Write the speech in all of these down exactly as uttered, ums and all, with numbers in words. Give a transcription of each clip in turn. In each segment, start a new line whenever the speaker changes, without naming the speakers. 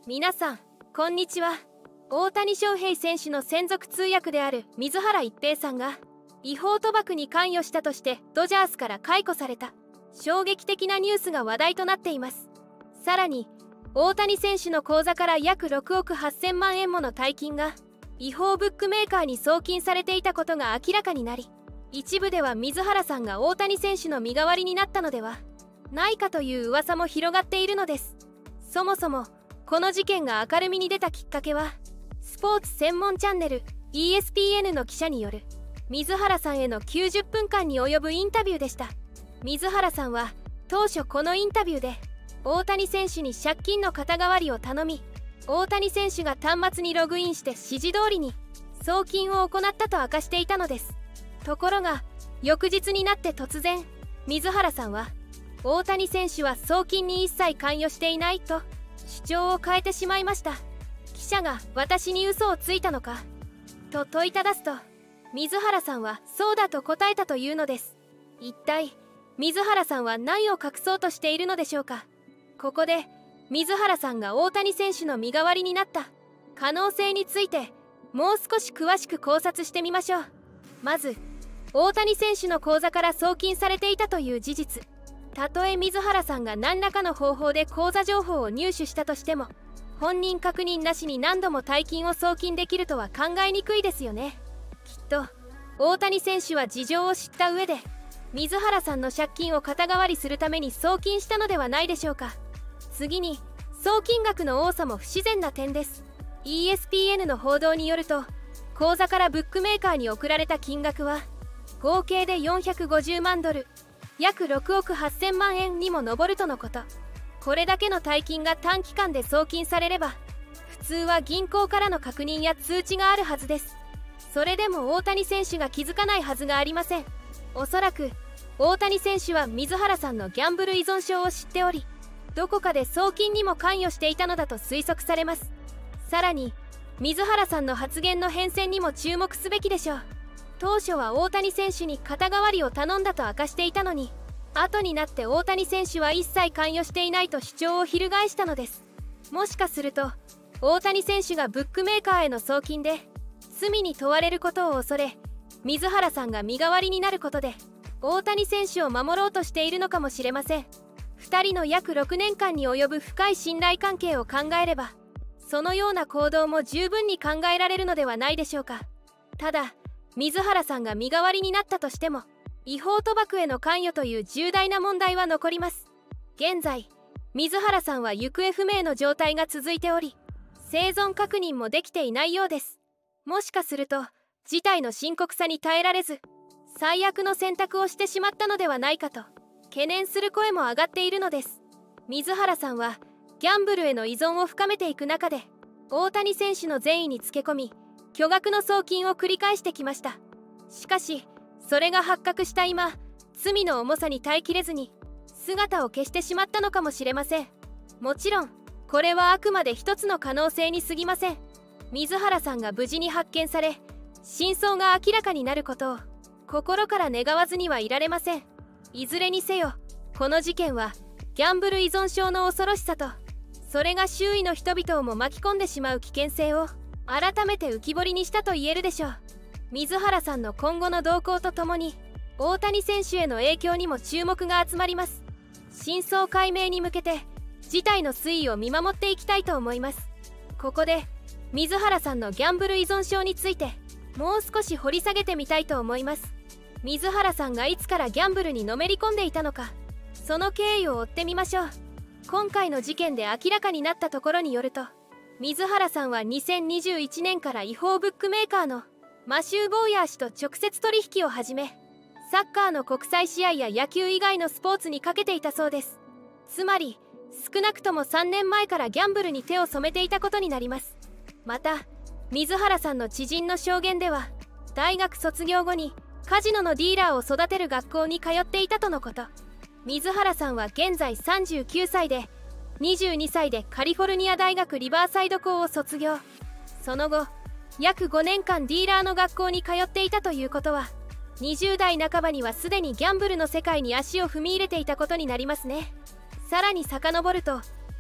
皆さんこんにちは。大谷翔平選手の専属通訳である水原一平さんが違法賭博に関与したとしてドジャースから解雇された衝撃的なニュースが話題となっています。さらに大谷選手の口座から約ろくおくはっせんまんえんもの大金が違法ブックメーカーに送金されていたことが明らかになり、一部では水原さんが大谷選手の身代わりになったのではないかという噂も広がっているのです。そもそもこの事件が明るみに出たきっかけは、スポーツ専門チャンネル イーエスピーエヌ の記者による水原さんへのきゅうじゅっぷんかんに及ぶインタビューでした。水原さんは当初このインタビューで大谷選手に借金の肩代わりを頼み、大谷選手が端末にログインして指示通りに送金を行ったと明かしていたのです。ところが翌日になって突然水原さんは大谷選手は送金に一切関与していないと主張を変えてしまいました。記者が私に嘘をついたのかと問いただすと、水原さんはそうだと答えたというのです。一体水原さんは何を隠そうとしているのでしょうか。ここで水原さんが大谷選手の身代わりになった可能性についてもう少し詳しく考察してみましょう。まず大谷選手の口座から送金されていたという事実。たとえ水原さんが何らかの方法で口座情報を入手したとしても、本人確認なしに何度も大金を送金できるとは考えにくいですよね。きっと大谷選手は事情を知った上で水原さんの借金を肩代わりするために送金したのではないでしょうか。次に送金額の多さも不自然な点です。 イーエスピーエヌ の報道によると、口座からブックメーカーに送られた金額は合計でよんひゃくごじゅうまんドル、約ろくおくはっせんまんえんにも上るとのこと。これだけの大金が短期間で送金されれば普通は銀行からの確認や通知があるはずです。それでも大谷選手が気づかないはずがありません。おそらく大谷選手は水原さんのギャンブル依存症を知っており、どこかで送金にも関与していたのだと推測されます。さらに水原さんの発言の変遷にも注目すべきでしょう。当初は大谷選手に肩代わりを頼んだと明かしていたのに、後になって大谷選手は一切関与していないと主張を翻したのです。もしかすると大谷選手がブックメーカーへの送金で罪に問われることを恐れ、水原さんが身代わりになることで大谷選手を守ろうとしているのかもしれません。ふたりの約ろくねんかんに及ぶ深い信頼関係を考えれば、そのような行動も十分に考えられるのではないでしょうか。ただ水原さんが身代わりになったとしても、違法賭博への関与という重大な問題は残ります。現在水原さんは行方不明の状態が続いており、生存確認もできていないようです。もしかすると事態の深刻さに耐えられず最悪の選択をしてしまったのではないかと懸念する声も上がっているのです。水原さんはギャンブルへの依存を深めていく中で、大谷選手の善意につけ込み巨額の送金を繰り返してきました。しかしそれが発覚した今、罪の重さに耐えきれずに姿を消してしまったのかもしれません。もちろんこれはあくまで一つの可能性に過ぎません。水原さんが無事に発見され真相が明らかになることを心から願わずにはいられません。いずれにせよこの事件はギャンブル依存症の恐ろしさと、それが周囲の人々をも巻き込んでしまう危険性を改めて浮き彫りにしたと言えるでしょう。水原さんの今後の動向とともに大谷選手への影響にも注目が集まります。真相解明に向けて事態の推移を見守っていきたいと思います。ここで水原さんのギャンブル依存症についてもう少し掘り下げてみたいと思います。水原さんがいつからギャンブルにのめり込んでいたのか、その経緯を追ってみましょう。今回の事件で明らかになったところによると、水原さんはにせんにじゅういちねんから違法ブックメーカーのマシュー・ボーヤー氏と直接取引を始め、サッカーの国際試合や野球以外のスポーツにかけていたそうです。つまり少なくともさんねんまえからギャンブルに手を染めていたことになります。また水原さんの知人の証言では、大学卒業後にカジノのディーラーを育てる学校に通っていたとのこと。水原さんは現在さんじゅうきゅうさいで、にじゅうにさいでカリフォルニア大学リバーサイド校を卒業。その後約ごねんかんディーラーの学校に通っていたということは、にじゅうだいなかばにはすでにギャンブルの世界に足を踏み入れていたことになりますね。さらに遡ると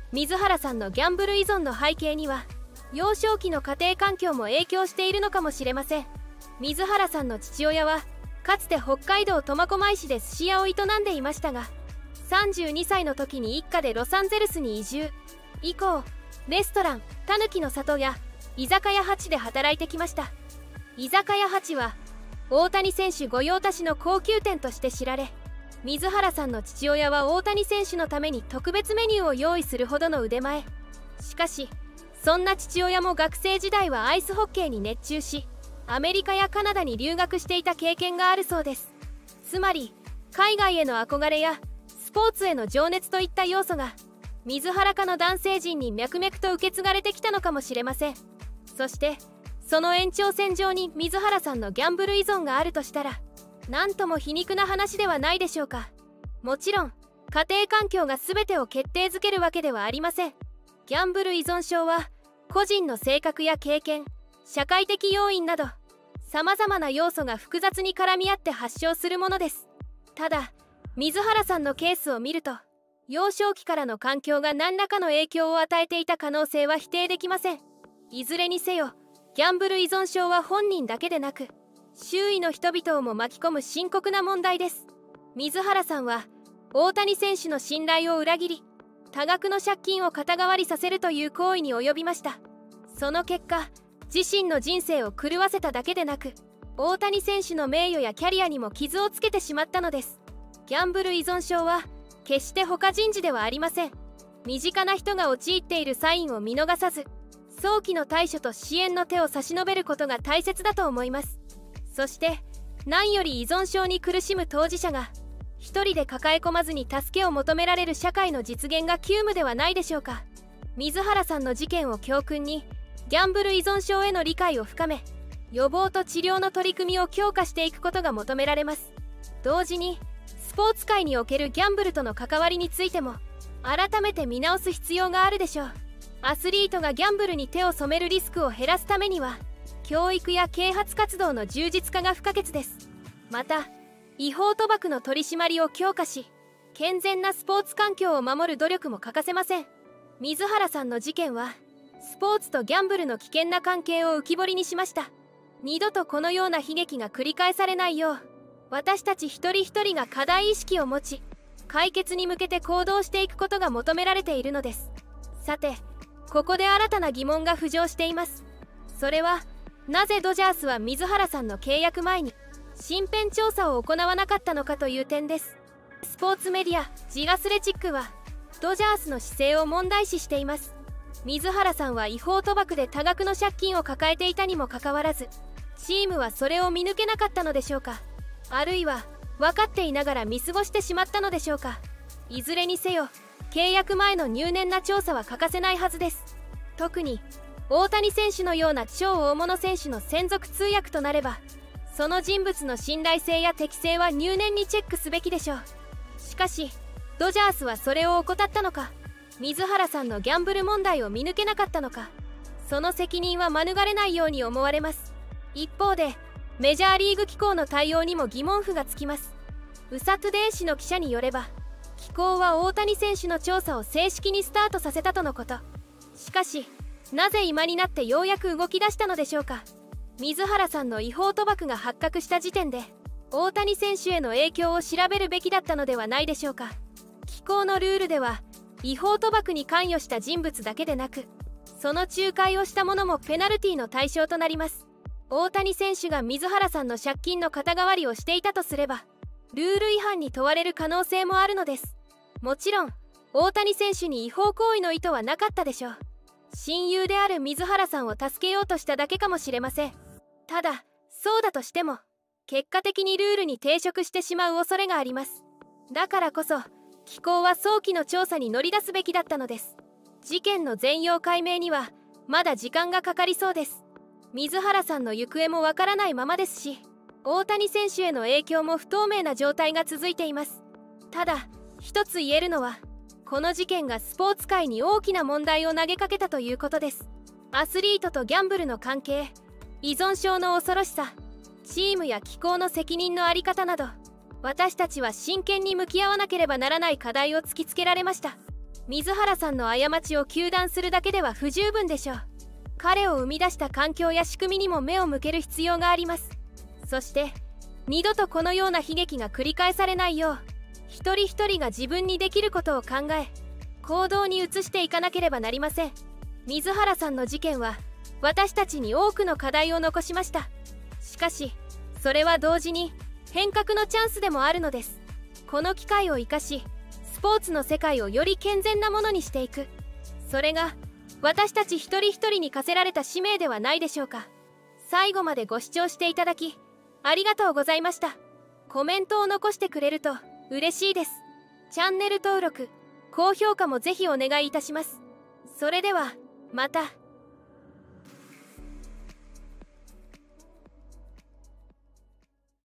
水原さんのギャンブル依存の背景には幼少期の家庭環境も影響しているのかもしれません。水原さんの父親はかつて北海道苫小牧市で寿司屋を営んでいましたが、さんじゅうにさいの時に一家でロサンゼルスに移住。以降レストランたぬきの里や居酒屋八で働いてきました。居酒屋八は大谷選手御用達の高級店として知られ、水原さんの父親は大谷選手のために特別メニューを用意するほどの腕前。しかしそんな父親も学生時代はアイスホッケーに熱中し、アメリカやカナダに留学していた経験があるそうです。つまり海外への憧れやスポーツへの情熱といった要素が水原家の男性陣に脈々と受け継がれてきたのかもしれません。そしてその延長線上に水原さんのギャンブル依存があるとしたら、なんとも皮肉な話ではないでしょうか。もちろん家庭環境が全てを決定づけるわけではありません。ギャンブル依存症は個人の性格や経験、社会的要因などさまざまな要素が複雑に絡み合って発症するものです。ただ水原さんのケースを見ると、幼少期からの環境が何らかの影響を与えていた可能性は否定できません。いずれにせよギャンブル依存症は本人だけでなく周囲の人々をも巻き込む深刻な問題です。水原さんは大谷選手の信頼を裏切り、多額の借金を肩代わりさせるという行為に及びました。その結果自身の人生を狂わせただけでなく、大谷選手の名誉やキャリアにも傷をつけてしまったのです。ギャンブル依存症は決して他人事ではありません。身近な人が陥っているサインを見逃さず、早期の対処と支援の手を差し伸べることが大切だと思います。そして何より依存症に苦しむ当事者が一人で抱え込まずに助けを求められる社会の実現が急務ではないでしょうか。水原さんの事件を教訓にギャンブル依存症への理解を深め、予防と治療の取り組みを強化していくことが求められます。同時にスポーツ界におけるギャンブルとの関わりについても改めて見直す必要があるでしょう。アスリートがギャンブルに手を染めるリスクを減らすためには教育や啓発活動の充実化が不可欠です。また違法賭博の取り締まりを強化し、健全なスポーツ環境を守る努力も欠かせません。水原さんの事件はスポーツとギャンブルの危険な関係を浮き彫りにしました。二度とこのような悲劇が繰り返されないよう、私たち一人一人が課題意識を持ち解決に向けて行動していくことが求められているのです。さてここで新たな疑問が浮上しています。それはなぜドジャースは水原さんの契約前に身辺調査を行わなかったのかという点です。スポーツメディアジアスレチックはドジャースの姿勢を問題視しています。水原さんは違法賭博で多額の借金を抱えていたにもかかわらず、チームはそれを見抜けなかったのでしょうか。あるいは分かっていながら見過ごしてしまったのでしょうか。いずれにせよ契約前の入念な調査は欠かせないはずです。特に大谷選手のような超大物選手の専属通訳となれば、その人物の信頼性や適性は入念にチェックすべきでしょう。しかしドジャースはそれを怠ったのか、水原さんのギャンブル問題を見抜けなかったのか、その責任は免れないように思われます。一方でメジャーリーグ機構の対応にも疑問符がつきます。ウサトゥデイ紙の記者によれば、機構は大谷選手の調査を正式にスタートさせたとのこと。しかしなぜ今になってようやく動き出したのでしょうか。水原さんの違法賭博が発覚した時点で大谷選手への影響を調べるべきだったのではないでしょうか。機構のルールでは違法賭博に関与した人物だけでなく、その仲介をした者もペナルティの対象となります。大谷選手が水原さんの借金の肩代わりをしていたとすれば、ルール違反に問われる可能性もあるのです。もちろん大谷選手に違法行為の意図はなかったでしょう。親友である水原さんを助けようとしただけかもしれません。ただそうだとしても結果的にルールに抵触してしまう恐れがあります。だからこそ機構は早期の調査に乗り出すべきだったのです。事件の全容解明にはまだ時間がかかりそうです。水原さんの行方もわからないままですし、大谷選手への影響も不透明な状態が続いています。ただ一つ言えるのは、この事件がスポーツ界に大きな問題を投げかけたということです。アスリートとギャンブルの関係、依存症の恐ろしさ、チームや機構の責任の在り方など、私たちは真剣に向き合わなければならない課題を突きつけられました。 水原さんの過ちを糾弾するだけでは不十分でしょう。彼を生み出した環境や仕組みにも目を向ける必要があります。そして二度とこのような悲劇が繰り返されないよう、一人一人が自分にできることを考え行動に移していかなければなりません。水原さんの事件は私たちに多くの課題を残しました。しかしそれは同時に変革のチャンスでもあるのです。この機会を生かしスポーツの世界をより健全なものにしていく、それが私たち一人一人に課せられた使命ではないでしょうか。最後までご視聴していただきありがとうございました。コメントを残してくれると嬉しいです。チャンネル登録高評価もぜひお願いいたします。それではまた。